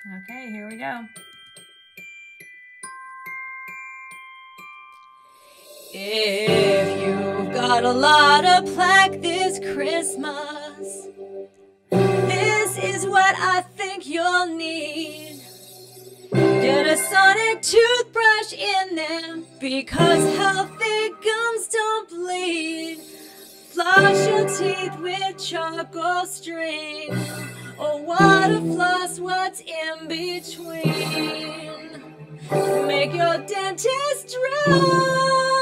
Okay, here we go. If you've got a lot of plaque this Christmas, this is what I think you'll need. Get a sonic toothbrush in there, because healthy gums don't bleed. Floss your teeth with charcoal string, or water floss what's in between. Make your dentist dry.